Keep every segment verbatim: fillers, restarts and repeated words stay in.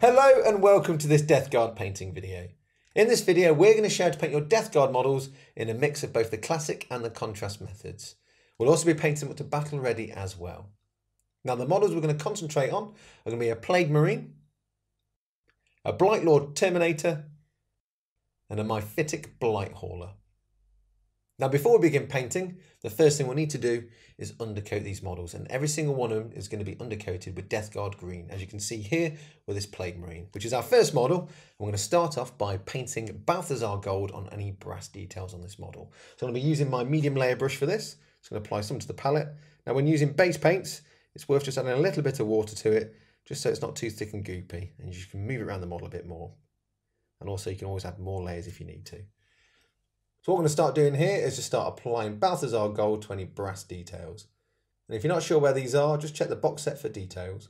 Hello and welcome to this Death Guard painting video. In this video we're going to show how to paint your Death Guard models in a mix of both the classic and the contrast methods. We'll also be painting them up to battle ready as well. Now the models we're going to concentrate on are going to be a Plague Marine, a Blightlord Terminator and a Myphitic Blight-hauler. Now before we begin painting, the first thing we'll need to do is undercoat these models, and every single one of them is going to be undercoated with Death Guard green, as you can see here with this Plague Marine, which is our first model. And we're going to start off by painting Balthazar gold on any brass details on this model. So I'm going to be using my medium layer brush for this. It's going to apply some to the palette. Now when using base paints, it's worth just adding a little bit of water to it, just so it's not too thick and goopy, and you can move it around the model a bit more. And also you can always add more layers if you need to. So what we're going to start doing here is just start applying Balthazar gold to any brass details. And if you're not sure where these are, just check the box set for details.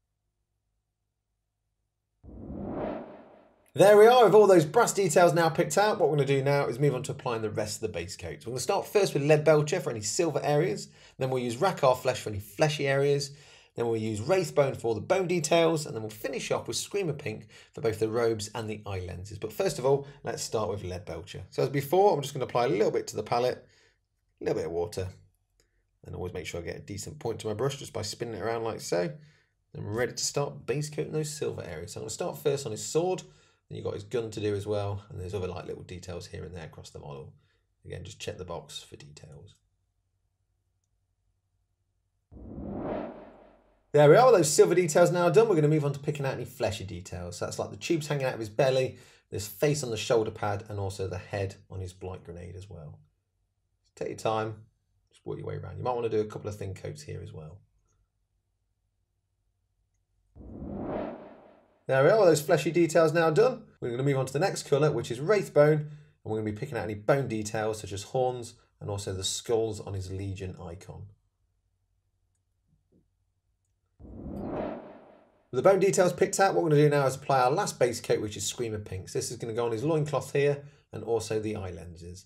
There we are, with all those brass details now picked out. What we're going to do now is move on to applying the rest of the base coat. So we're going to start first with Lead Belcher for any silver areas. Then we'll use Rackar Flesh for any fleshy areas. Then we'll use Wraithbone for all the bone details, and then we'll finish off with Screamer Pink for both the robes and the eye lenses. But first of all, let's start with Lead Belcher. So as before, I'm just going to apply a little bit to the palette, a little bit of water, and always make sure I get a decent point to my brush just by spinning it around like so. Then we're ready to start base coating those silver areas. So I'm going to start first on his sword, and you've got his gun to do as well, and there's other like little details here and there across the model. Again, just check the box for details. There we are, those silver details now done. We're going to move on to picking out any fleshy details. So that's like the tubes hanging out of his belly, this face on the shoulder pad, and also the head on his blight grenade as well. Take your time, just work your way around. You might want to do a couple of thin coats here as well. There we are, those fleshy details now done. We're going to move on to the next colour, which is Wraithbone, and we're going to be picking out any bone details such as horns and also the skulls on his Legion icon. With the bone details picked out, what we're going to do now is apply our last base coat, which is Screamer Pink. So this is going to go on his loincloth here and also the eye lenses.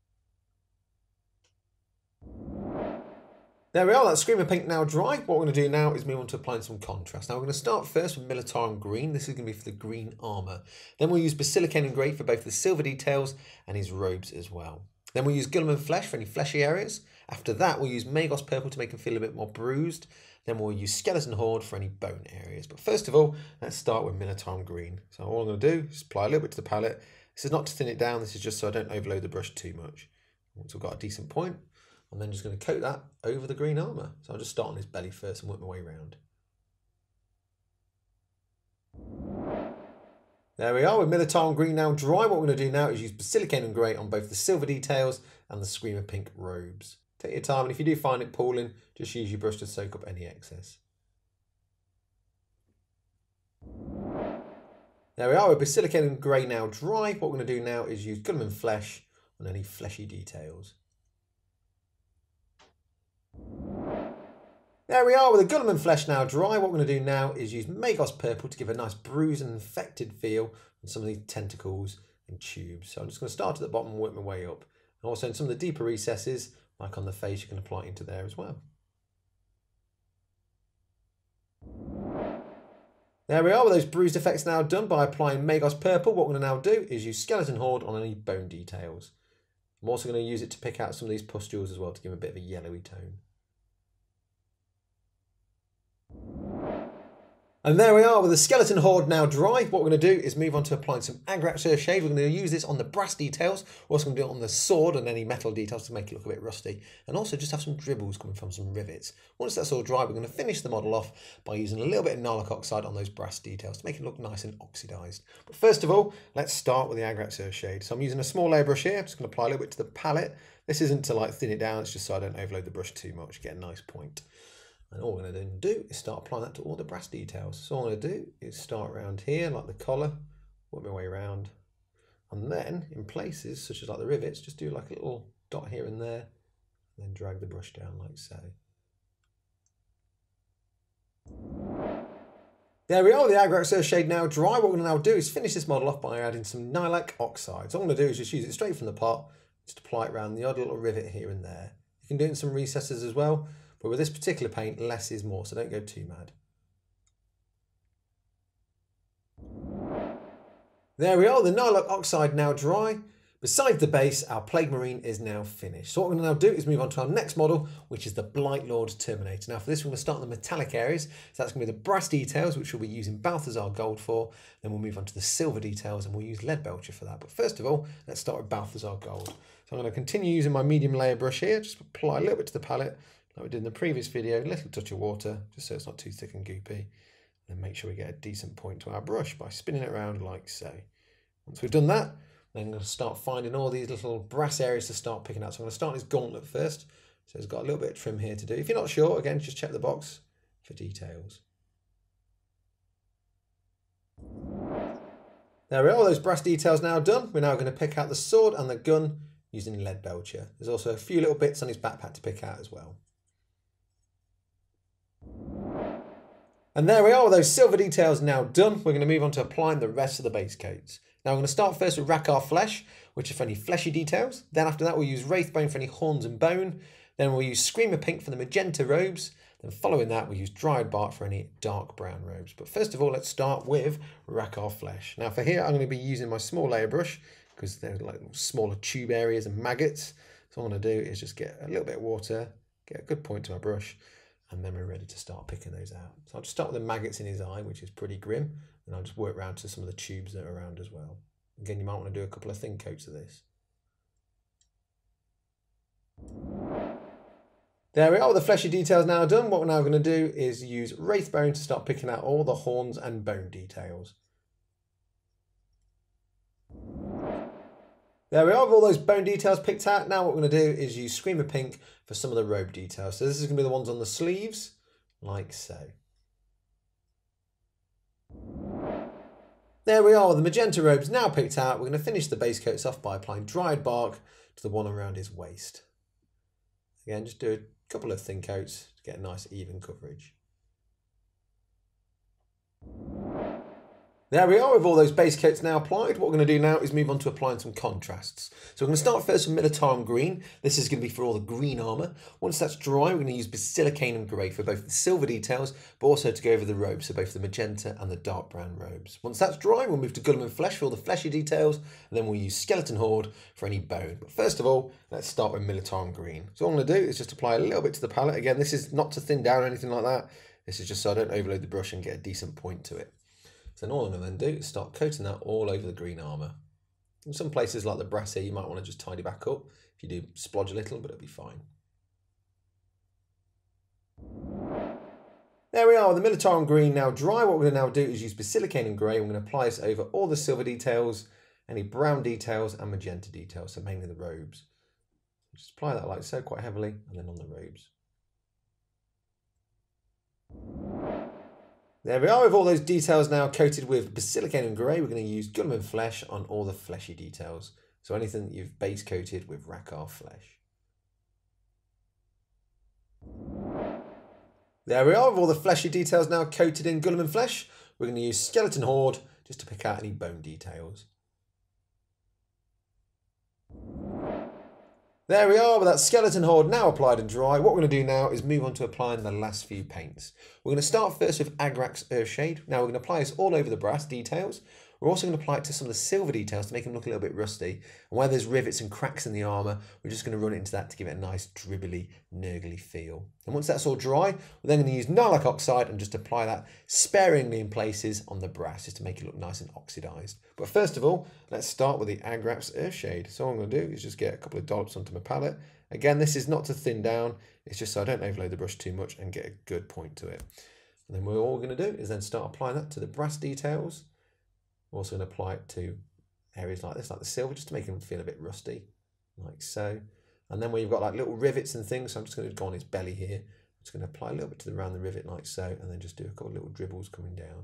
There we are, that Screamer Pink now dry. What we're going to do now is move on to applying some contrast. Now we're going to start first with Militarum Green. This is going to be for the green armour. Then we'll use Basilicanum Grey for both the silver details and his robes as well. Then we'll use Guilliman Flesh for any fleshy areas. After that, we'll use Magos Purple to make him feel a bit more bruised. Then we'll use Skeleton Horde for any bone areas. But first of all, let's start with Militarum Green. So all I'm going to do is apply a little bit to the palette. This is not to thin it down, this is just so I don't overload the brush too much. Once I've got a decent point, I'm then just going to coat that over the green armour. So I'll just start on his belly first and work my way around. There we are, with Militarum Green now dry. What we're going to do now is use Basilicanum Grey on both the silver details and the Screamer Pink robes. Take your time, and if you do find it pooling, just use your brush to soak up any excess. There we are, with Basilicanum Grey now dry. What we're going to do now is use Guilliman Flesh on any fleshy details. There we are, with the Guilliman Flesh now dry. What we're going to do now is use Magos Purple to give a nice bruised and infected feel on some of these tentacles and tubes. So I'm just going to start at the bottom and work my way up. And also in some of the deeper recesses, like on the face, you can apply it into there as well. There we are, with those bruised effects now done by applying Magos Purple. What we're going to now do is use Skeleton Horde on any bone details. I'm also going to use it to pick out some of these pustules as well to give them a bit of a yellowy tone. And there we are, with the Skeleton Horde now dry. What we're going to do is move on to applying some Agrax Earthshade. We're going to use this on the brass details. We're also going to do it on the sword and any metal details to make it look a bit rusty. And also just have some dribbles coming from some rivets. Once that's all dry, we're going to finish the model off by using a little bit of Nalok Oxide on those brass details to make it look nice and oxidised. But first of all, let's start with the Agrax Earthshade. So I'm using a small layer brush here. I'm just going to apply a little bit to the palette. This isn't to like thin it down, it's just so I don't overload the brush too much, get a nice point. And all we're going to do is start applying that to all the brass details. So all I'm going to do is start around here, like the collar, work my way around. And then in places, such as like the rivets, just do like a little dot here and there, and then drag the brush down like so. There we are, the Agrax Earthshade now dry. What we're going to now do is finish this model off by adding some Nalok Oxide. So all I'm going to do is just use it straight from the pot, just apply it around the odd little rivet here and there. You can do it in some recesses as well. But with this particular paint, less is more, so don't go too mad. There we are, the Nylock Oxide now dry. Besides the base, our Plague Marine is now finished. So what we're going to now do is move on to our next model, which is the Blightlord Terminator. Now for this, we're going to start on the metallic areas. So that's going to be the brass details, which we'll be using Balthazar Gold for. Then we'll move on to the silver details, and we'll use Lead Belcher for that. But first of all, let's start with Balthazar Gold. So I'm going to continue using my medium layer brush here. Just apply a little bit to the palette, like we did in the previous video. A little touch of water, just so it's not too thick and goopy. And make sure we get a decent point to our brush by spinning it around like so. Once we've done that, then I'm going to start finding all these little brass areas to start picking out. So I'm going to start this gauntlet first. So it's got a little bit of trim here to do. If you're not sure, again, just check the box for details. There we are, all those brass details now done. We're now going to pick out the sword and the gun using Lead Belcher. There's also a few little bits on his backpack to pick out as well. And there we are, with those silver details now done. We're going to move on to applying the rest of the base coats. Now I'm going to start first with Rakar Flesh, which is for any fleshy details. Then after that we'll use Wraithbone for any horns and bone. Then we'll use Screamer Pink for the magenta robes. Then following that we'll use Dried Bark for any dark brown robes. But first of all, let's start with Rakar Flesh. Now for here I'm going to be using my small layer brush because they're like smaller tube areas and maggots. So what I'm going to do is just get a little bit of water, get a good point to my brush, and then we're ready to start picking those out. So I'll just start with the maggots in his eye, which is pretty grim, and I'll just work around to some of the tubes that are around as well. Again, you might want to do a couple of thin coats of this. There we are, with the fleshy details now done. What we're now going to do is use Wraithbone to start picking out all the horns and bone details. There we are, with all those bone details picked out. Now what we're going to do is use Screamer Pink for some of the robe details. So this is going to be the ones on the sleeves, like so. There we are, with the magenta robes now picked out. We're going to finish the base coats off by applying Dried Bark to the one around his waist. Again, just do a couple of thin coats to get a nice even coverage. There we are, with all those base coats now applied. What we're going to do now is move on to applying some contrasts. So we're going to start first with Militarum Green. This is going to be for all the green armour. Once that's dry, we're going to use Basilicanum Grey for both the silver details, but also to go over the robes, so both the magenta and the dark brown robes. Once that's dry, we'll move to Guilliman Flesh for all the fleshy details, and then we'll use Skeleton Horde for any bone. But first of all, let's start with Militarum Green. So what I'm going to do is just apply a little bit to the palette. Again, this is not to thin down or anything like that. This is just so I don't overload the brush and get a decent point to it. So then all I'm going to then do is start coating that all over the green armour. In some places like the brass here, you might want to just tidy back up. If you do, splodge a little, but it'll be fine. There we are, with the Militarum Green now dry. What we're going to now do is use Basilicanum Grey. We're going to apply this over all the silver details, any brown details and magenta details, so mainly the robes. Just apply that like so, quite heavily, and then on the robes. There we are, with all those details now coated with Basilicanum Grey. We're going to use Guilliman Flesh on all the fleshy details. So anything that you've base coated with Rakar Flesh. There we are, with all the fleshy details now coated in Guilliman Flesh. We're going to use Skeleton Horde just to pick out any bone details. There we are, with that Skeleton Horde now applied and dry. What we're going to do now is move on to applying the last few paints. We're going to start first with Agrax Earthshade. Now we're going to apply this all over the brass details. We're also going to apply it to some of the silver details to make them look a little bit rusty. And where there's rivets and cracks in the armour, we're just going to run it into that to give it a nice dribbly, nurgly feel. And once that's all dry, we're then going to use Nylock Oxide and just apply that sparingly in places on the brass, just to make it look nice and oxidised. But first of all, let's start with the Agrax Earthshade. So what I'm going to do is just get a couple of dollops onto my palette. Again, this is not to thin down, it's just so I don't overload the brush too much and get a good point to it. And then what we're going to do is then start applying that to the brass details. We're also going to apply it to areas like this, like the silver, just to make them feel a bit rusty, like so. And then where you've got like little rivets and things, so I'm just going to go on his belly here. I'm just going to apply a little bit to the around the rivet like so, and then just do a couple of little dribbles coming down.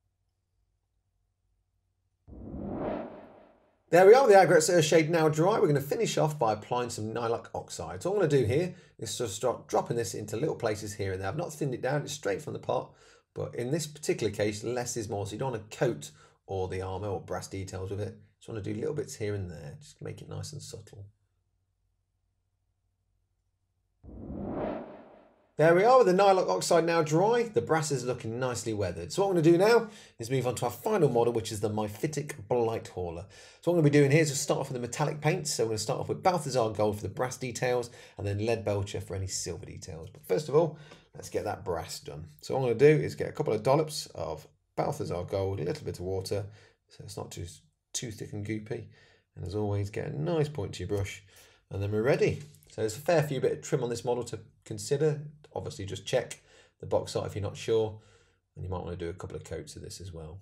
There we are, with the Agrax Earthshade now dry. We're going to finish off by applying some Nylock Oxide. So what I'm going to do here is just start dropping this into little places here and there. I've not thinned it down, it's straight from the pot, but in this particular case, less is more. So you don't want to coat all the armour or brass details with it. Just want to do little bits here and there, just make it nice and subtle. There we are with the nylock oxide now dry. The brass is looking nicely weathered. So what I'm going to do now is move on to our final model, which is the Myphitic Blight-hauler. So what I'm going to be doing here is just start off with the metallic paints. So we're going to start off with Balthazar gold for the brass details and then lead belcher for any silver details. But first of all, let's get that brass done. So what I'm going to do is get a couple of dollops of Balthazar gold, a little bit of water, so it's not too, too thick and goopy. And as always, get a nice point to your brush and then we're ready. So there's a fair few bit of trim on this model to consider. Obviously just check the box art if you're not sure, and you might want to do a couple of coats of this as well.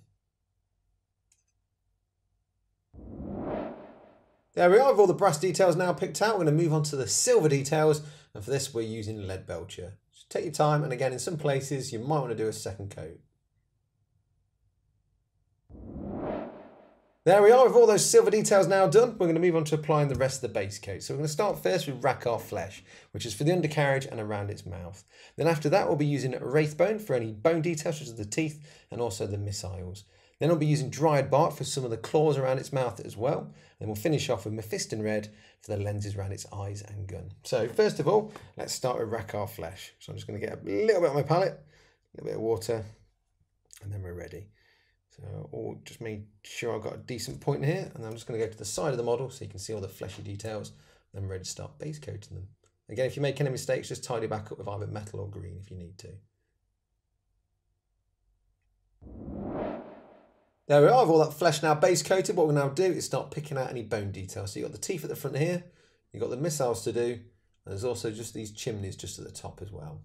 There we are with all the brass details now picked out. We're going to move on to the silver details, and for this we're using lead belcher. Just take your time, and again in some places you might want to do a second coat. There we are with all those silver details now done. We're going to move on to applying the rest of the base coat. So we're going to start first with Rakarth flesh, which is for the undercarriage and around its mouth. Then after that we'll be using Wraithbone for any bone details such as the teeth and also the missiles. Then we'll be using Dryad Bark for some of the claws around its mouth as well. Then we'll finish off with Mephiston Red for the lenses around its eyes and gun. So first of all, let's start with Rakarth flesh. So I'm just going to get a little bit on my palette, a little bit of water, and then we're ready. So I'll just make sure I've got a decent point here, and I'm just going to go to the side of the model so you can see all the fleshy details. Then we're ready to start base coating them. Again, if you make any mistakes, just tidy back up with either metal or green if you need to. There we are with all that flesh now base coated. What we'll now do is start picking out any bone details. So you've got the teeth at the front here, you've got the missiles to do, and there's also just these chimneys just at the top as well.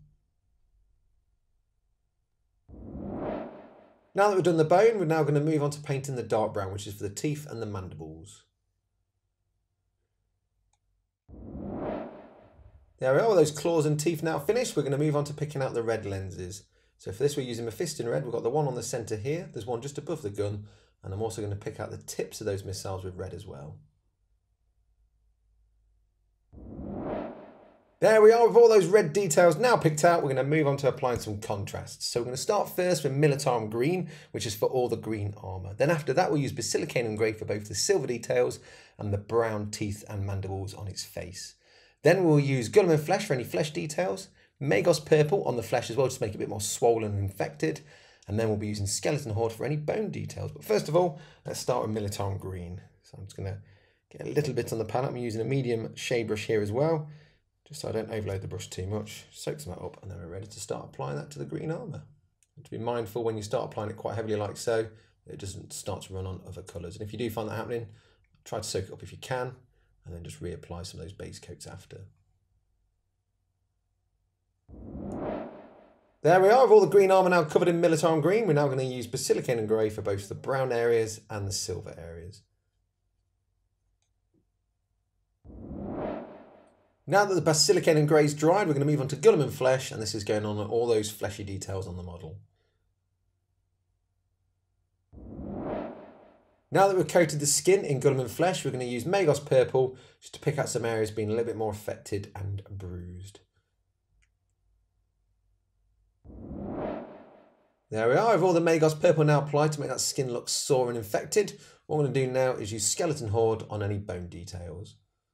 Now that we've done the bone, we're now going to move on to painting the dark brown, which is for the teeth and the mandibles. There we are, with those claws and teeth now finished, we're going to move on to picking out the red lenses. So for this we're using Mephiston Red. We've got the one on the centre here, there's one just above the gun, and I'm also going to pick out the tips of those missiles with red as well. There we are with all those red details now picked out. We're going to move on to applying some contrasts. So we're going to start first with Militarum Green, which is for all the green armour. Then after that we'll use Basilicanum Grey for both the silver details and the brown teeth and mandibles on its face. Then we'll use Guilliman Flesh for any flesh details, Magos Purple on the flesh as well, just to make it a bit more swollen and infected. And then we'll be using Skeleton Horde for any bone details. But first of all, let's start with Militarum Green. So I'm just going to get a little bit on the palette. I'm using a medium shade brush here as well, just so I don't overload the brush too much. Soak some of that up, and then we're ready to start applying that to the green armour. And to be mindful when you start applying it quite heavily like so, it doesn't start to run on other colours. And if you do find that happening, try to soak it up if you can, and then just reapply some of those base coats after. There we are with all the green armour now covered in Militarum Green. We're now going to use Basilicanum Grey for both the brown areas and the silver areas. Now that the Basilicanum Grey is dried, we're going to move on to Guilliman Flesh, and this is going on all those fleshy details on the model. Now that we've coated the skin in Guilliman Flesh, we're going to use Magos Purple just to pick out some areas being a little bit more affected and bruised. There we are with all the Magos Purple now applied to make that skin look sore and infected. What we're going to do now is use Skeleton Horde on any bone details.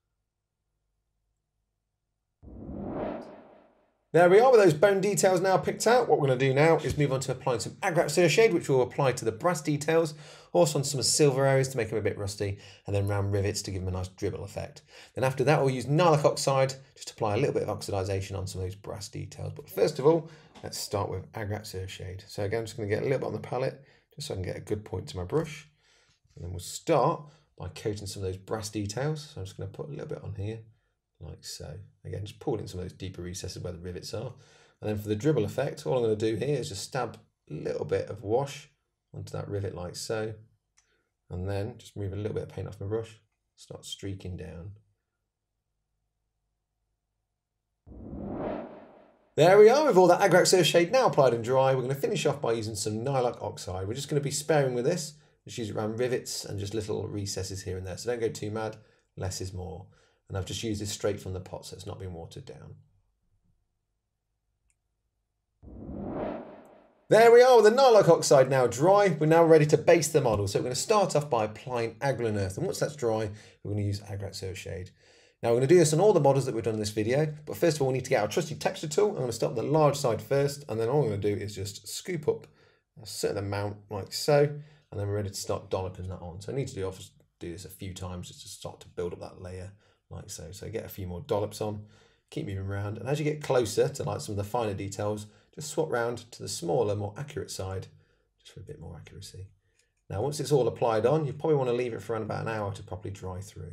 There we are with those bone details now picked out. What we're going to do now is move on to applying some Agrat shade, which we'll apply to the brass details, also on some silver areas to make them a bit rusty, and then round rivets to give them a nice dribble effect. Then after that we'll use Nylock oxide just to apply a little bit of oxidization on some of those brass details. But first of all, let's start with Agrat shade. So again, I'm just going to get a little bit on the palette just so I can get a good point to my brush. And then we'll start by coating some of those brass details. So I'm just going to put a little bit on here, like so. Again, just pull in some of those deeper recesses where the rivets are. And then for the dribble effect, all I'm going to do here is just stab a little bit of wash onto that rivet like so. And then just move a little bit of paint off my brush, start streaking down. There we are with all that Agrat shade now applied and dry. We're going to finish off by using some Nylock oxide. We're just going to be sparing with this. Just use it around rivets and just little recesses here and there. So don't go too mad, less is more. And I've just used this straight from the pot so it's not been watered down. There we are with the Nylock oxide now dry. We're now ready to base the model. So we're going to start off by applying Aglen Earth. And once that's dry, we're going to use Agrat shade. Now we're going to do this on all the models that we've done in this video, but first of all we need to get our trusty texture tool. I'm going to start with the large side first, and then all I'm going to do is just scoop up a certain amount like so, and then we're ready to start dolloping that on. So I need to do, do this a few times just to start to build up that layer like so. So get a few more dollops on, keep moving around, and as you get closer to like some of the finer details, just swap round to the smaller, more accurate side, just for a bit more accuracy. Now once it's all applied on, you probably want to leave it for around about an hour to properly dry through.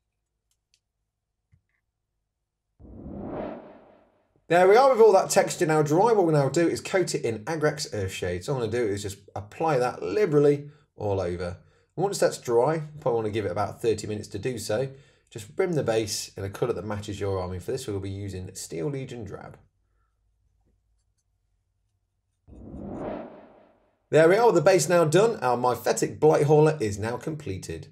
There we are with all that texture now dry. What we're now do is coat it in Agrex Earthshade. So what I'm going to do is just apply that liberally all over. And once that's dry, you probably want to give it about thirty minutes to do so. Just brim the base in a colour that matches your army. For this we'll be using Steel Legion Drab. There we are with the base now done. Our Myphitic Blight-hauler is now completed.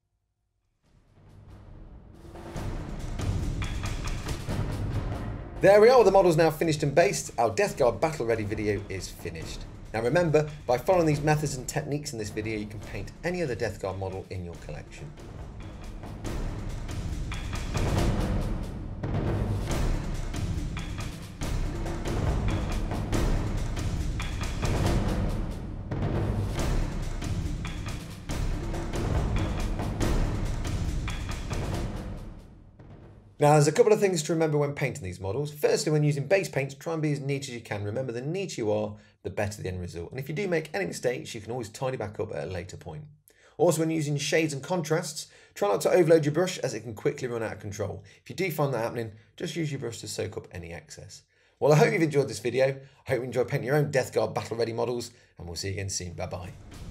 There we are with the models now finished and based. Our Death Guard Battle Ready video is finished. Now remember, by following these methods and techniques in this video, you can paint any other Death Guard model in your collection. Now there's a couple of things to remember when painting these models. Firstly, when using base paints, try and be as neat as you can. Remember, the neater you are, the better the end result. And if you do make any mistakes, you can always tidy back up at a later point. Also, when using shades and contrasts, try not to overload your brush as it can quickly run out of control. If you do find that happening, just use your brush to soak up any excess. Well, I hope you've enjoyed this video. I hope you enjoy painting your own Death Guard Battle Ready models, and we'll see you again soon. Bye bye.